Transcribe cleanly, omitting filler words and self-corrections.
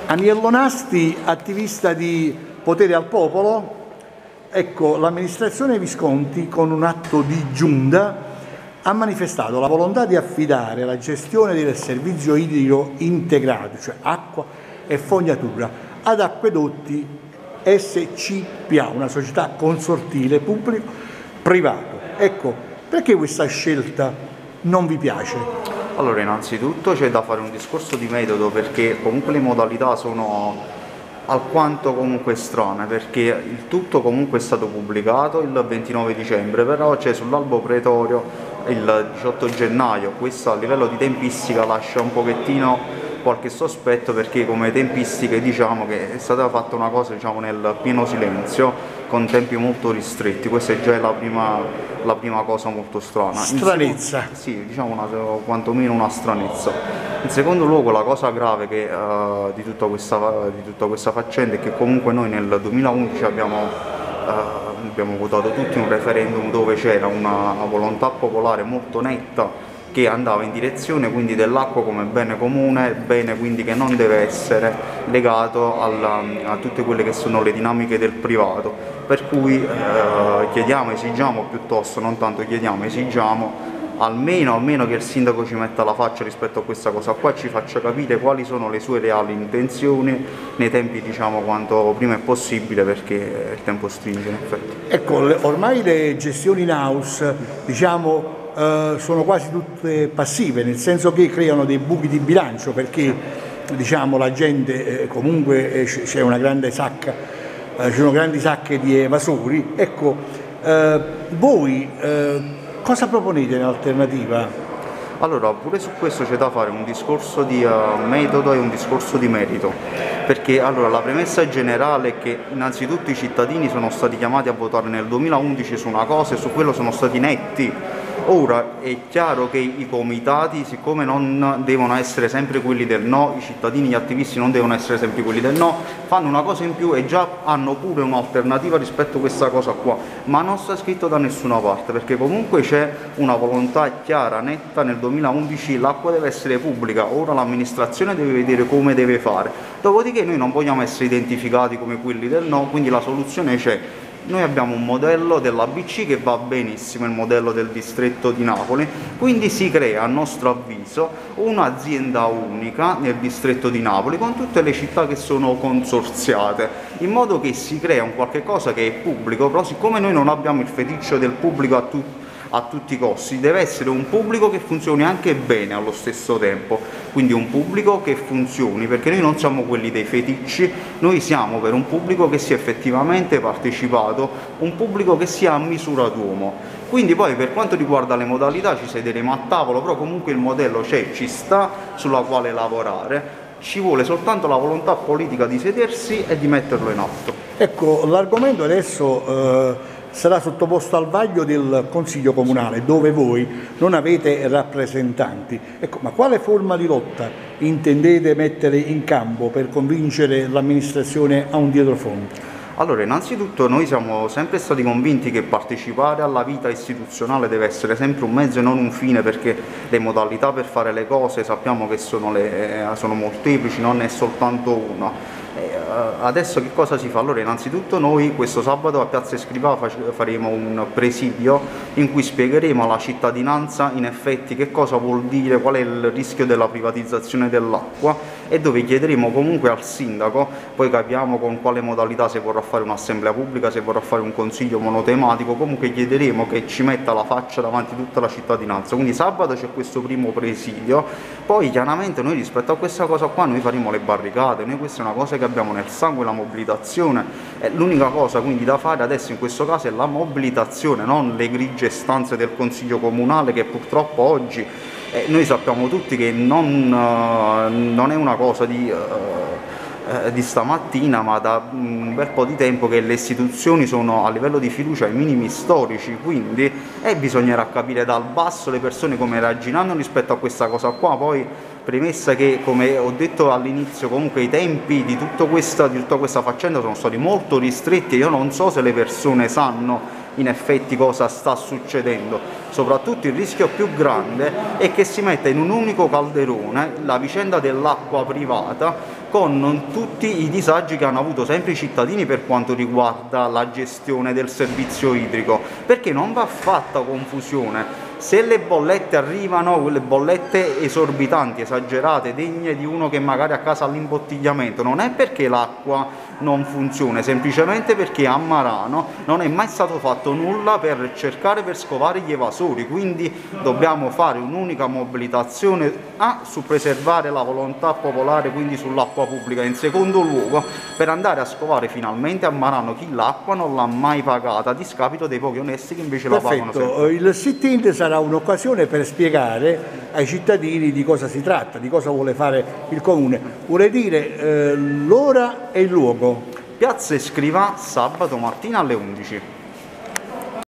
Aniello Nasti, attivista di Potere al Popolo. Ecco, l'amministrazione Visconti con un atto di giunta ha manifestato la volontà di affidare la gestione del servizio idrico integrato, cioè acqua e fognatura, ad Acquedotti SCPA, una società consortile pubblico-privato. Ecco, perché questa scelta non vi piace? Allora, innanzitutto c'è da fare un discorso di metodo, perché comunque le modalità sono alquanto comunque strane, perché il tutto comunque è stato pubblicato il 29 dicembre, però c'è sull'albo pretorio il 18 gennaio. Questo a livello di tempistica lascia un pochettino qualche sospetto, perché come tempistiche diciamo che è stata fatta una cosa nel pieno silenzio, con tempi molto ristretti. Questa è già la prima cosa molto strana. Stranezza. Sì, quantomeno una stranezza. In secondo luogo, la cosa grave di tutta questa faccenda è che comunque noi nel 2011 abbiamo votato tutti un referendum dove c'era una volontà popolare molto netta, che andava in direzione quindi dell'acqua come bene comune, bene quindi che non deve essere legato a tutte quelle che sono le dinamiche del privato. Per cui esigiamo piuttosto, non tanto chiediamo, esigiamo almeno che il sindaco ci metta la faccia rispetto a questa cosa qua, ci faccia capire quali sono le sue reali intenzioni nei tempi quanto prima è possibile, perché il tempo stringe in effetti. Ecco, ormai le gestioni in house sono quasi tutte passive, nel senso che creano dei buchi di bilancio, perché la gente comunque c'è una grande sacca, ci sono grandi sacche di evasori. Ecco, voi cosa proponete in alternativa? Allora, pure su questo c'è da fare un discorso di metodo e un discorso di merito, perché allora la premessa generale è che innanzitutto i cittadini sono stati chiamati a votare nel 2011 su una cosa e su quello sono stati netti. Ora è chiaro che i comitati, siccome non devono essere sempre quelli del no, i cittadini, gli attivisti non devono essere sempre quelli del no, fanno una cosa in più e già hanno pure un'alternativa rispetto a questa cosa qua, ma non sta scritto da nessuna parte, perché comunque c'è una volontà chiara, netta. Nel 2011 l'acqua deve essere pubblica, ora l'amministrazione deve vedere come deve fare, dopodiché noi non vogliamo essere identificati come quelli del no, quindi la soluzione c'è. Noi abbiamo un modello dell'ABC che va benissimo, il modello del distretto di Napoli, quindi si crea a nostro avviso un'azienda unica nel distretto di Napoli con tutte le città che sono consorziate, in modo che si crea un qualche cosa che è pubblico, però siccome noi non abbiamo il feticcio del pubblico a tutti i costi, deve essere un pubblico che funzioni anche bene allo stesso tempo, quindi un pubblico che funzioni, perché noi non siamo quelli dei feticci, noi siamo per un pubblico che sia effettivamente partecipato, un pubblico che sia a misura d'uomo. Quindi poi per quanto riguarda le modalità ci sederemo a tavolo, però comunque il modello c'è, ci sta, sulla quale lavorare, ci vuole soltanto la volontà politica di sedersi e di metterlo in atto. Ecco, l'argomento adesso sarà sottoposto al vaglio del Consiglio Comunale, dove voi non avete rappresentanti. Ecco, ma quale forma di lotta intendete mettere in campo per convincere l'amministrazione a un dietrofront? Allora, innanzitutto noi siamo sempre stati convinti che partecipare alla vita istituzionale deve essere sempre un mezzo e non un fine, perché le modalità per fare le cose sappiamo che sono molteplici, non è soltanto una. Adesso che cosa si fa? Allora, innanzitutto noi questo sabato a Piazza Escrivà faremo un presidio in cui spiegheremo alla cittadinanza in effetti che cosa vuol dire, qual è il rischio della privatizzazione dell'acqua, e dove chiederemo comunque al sindaco, poi capiamo con quale modalità, se vorrà fare un'assemblea pubblica, se vorrà fare un consiglio monotematico, comunque chiederemo che ci metta la faccia davanti a tutta la cittadinanza. Quindi sabato c'è questo primo presidio, poi chiaramente noi rispetto a questa cosa qua noi faremo le barricate, noi questa è una cosa che abbiamo nel sangue, la mobilitazione, l'unica cosa quindi da fare adesso in questo caso è la mobilitazione, non le grigie stanze del Consiglio Comunale, che purtroppo oggi noi sappiamo tutti che non è una cosa di stamattina, ma da un bel po' di tempo che le istituzioni sono a livello di fiducia ai minimi storici, quindi bisognerà capire dal basso le persone come reagiranno rispetto a questa cosa qua. Poi premessa che, come ho detto all'inizio, comunque i tempi di tutta questa faccenda sono stati molto ristretti e io non so se le persone sanno in effetti cosa sta succedendo. Soprattutto il rischio più grande è che si metta in un unico calderone la vicenda dell'acqua privata con tutti i disagi che hanno avuto sempre i cittadini per quanto riguarda la gestione del servizio idrico, perché non va fatta confusione. Se le bollette arrivano, quelle bollette esorbitanti, esagerate, degne di uno che magari a casa ha l'imbottigliamento, non è perché l'acqua non funziona, semplicemente perché a Marano non è mai stato fatto nulla per cercare per scovare gli evasori, quindi dobbiamo fare un'unica mobilitazione su preservare la volontà popolare, quindi sull'acqua pubblica, in secondo luogo per andare a scovare finalmente a Marano chi l'acqua non l'ha mai pagata, a discapito dei pochi onesti che invece la pagano sempre. Il sit-in sarà un'occasione per spiegare ai cittadini di cosa si tratta, di cosa vuole fare il Comune. Vuole dire l'ora e il luogo. Piazza Escrivà, sabato mattina alle 11.